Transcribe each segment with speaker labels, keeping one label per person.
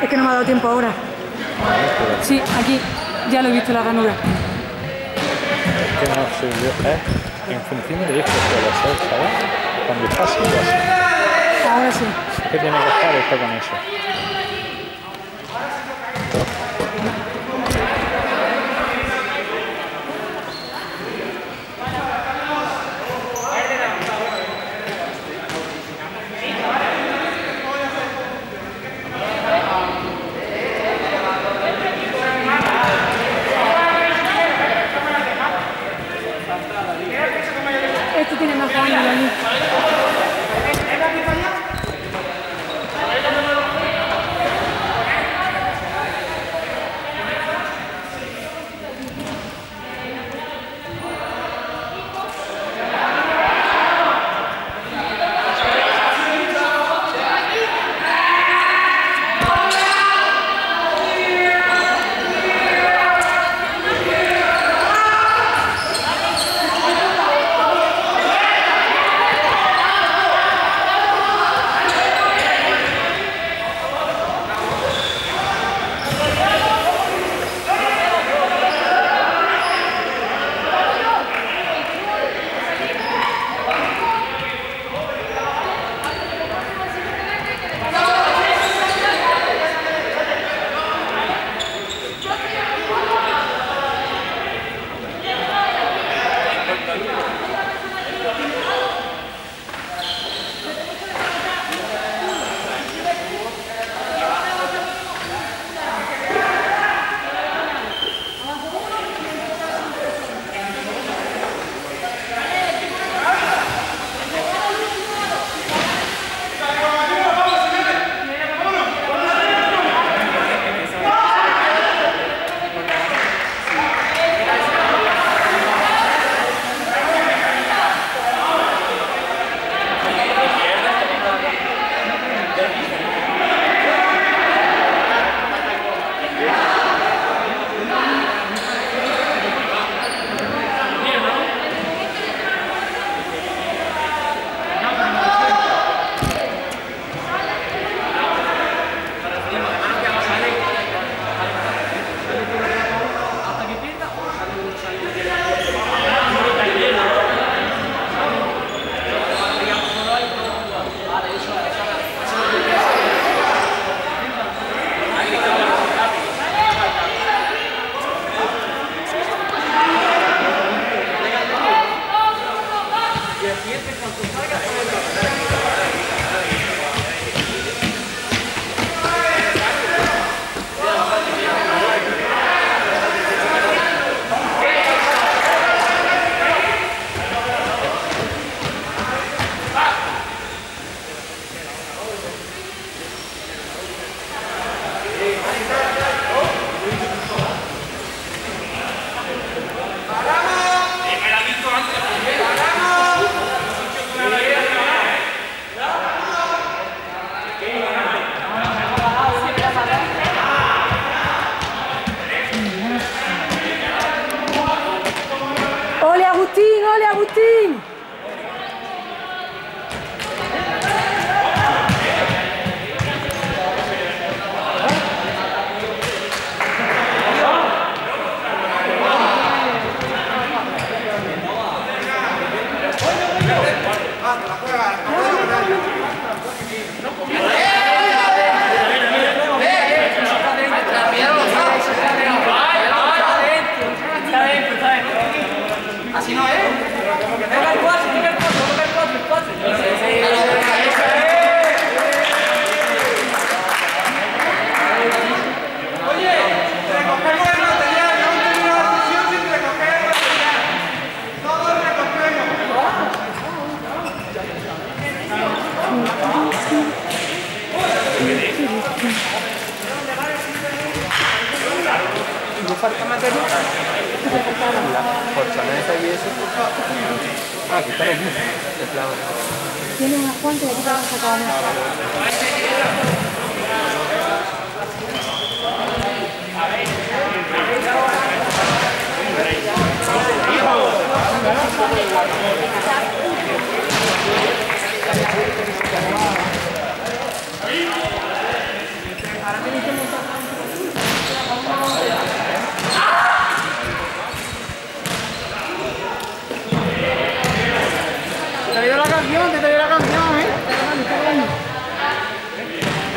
Speaker 1: Es que no me ha dado tiempo ahora. Sí, aquí. Ya lo he visto, la ranura.
Speaker 2: Es que no sé yo. En función de esto suele ser, ¿sabes? Cuando está así, así.
Speaker 1: Ahora sí.
Speaker 2: Es que tiene que estar esto con eso.
Speaker 1: Este tiene más ángulo allí. ¡Ole, Agustín! ¡Ole, Agustín!
Speaker 3: Así no es. Toca el 4, toca el 4, toca el 4, el 4. Oye, recogemos el material, no hemos terminado la sesión sin recoger el material. Todos recogemos. ¿No falta material? La colchoneta y eso. Ah, aquí está el bus de plano.
Speaker 1: Tiene unas cuantas y aquí te vas a sacar más. Ahora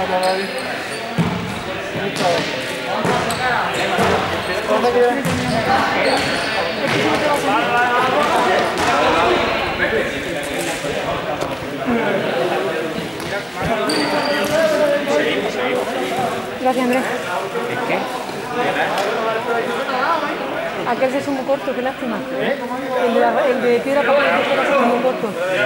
Speaker 1: Gracias, Andrés.
Speaker 2: ¿Es qué?
Speaker 1: Aquel se hizo muy corto, qué lástima. El de piedra papel se hizo muy corto.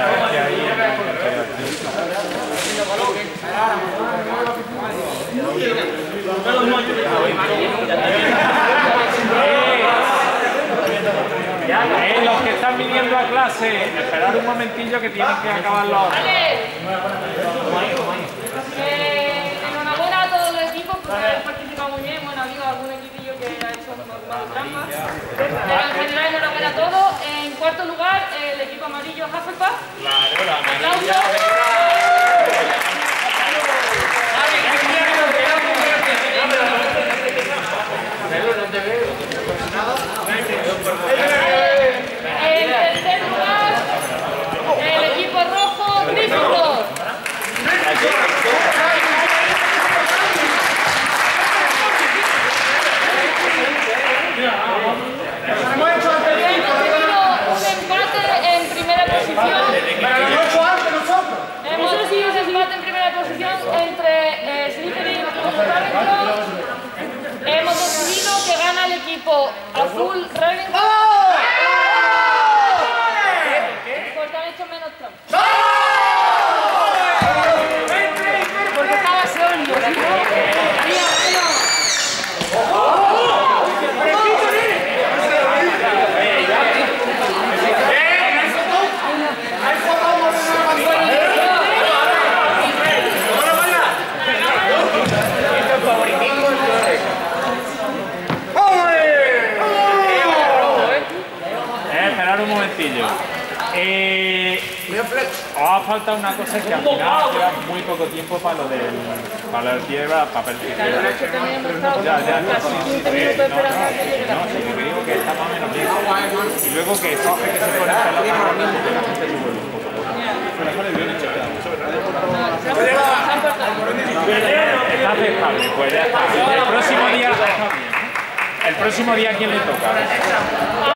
Speaker 4: Los que están viniendo a clase, esperad un momentillo que tienen que acabar los...
Speaker 5: Enhorabuena a todo el equipo porque habéis participado muy bien. Bueno, ha habido algún equipillo que ha hecho trampas. Pero en general, enhorabuena a todos. En cuarto lugar, el equipo amarillo Hufflepuff. ¡Aplausos! En tercer lugar, el equipo rojo Gryffindor.
Speaker 3: Hemos hecho antes el
Speaker 5: Hemos tenido un empate en primera posición.
Speaker 3: Pero lo hemos hecho antes nosotros.
Speaker 5: Hemos tenido un empate en primera posición entre Slytherin y Ravenclaw. Hemos decidido que gana el equipo azul Ravenclaw. Porque han hecho menos trampas. Porque estaba sólido.
Speaker 4: Esperad un momentillo. Os ha faltado una cosa que al final queda muy poco tiempo para lo del piedra, papel y piedra. Ya, sí, que digo que está más o menos bien. Y luego que Jorge que se pone a la mano porque la gente se vuelve un poco loca. Está aceptable, pues ya está. El próximo día, ¿a quién le toca?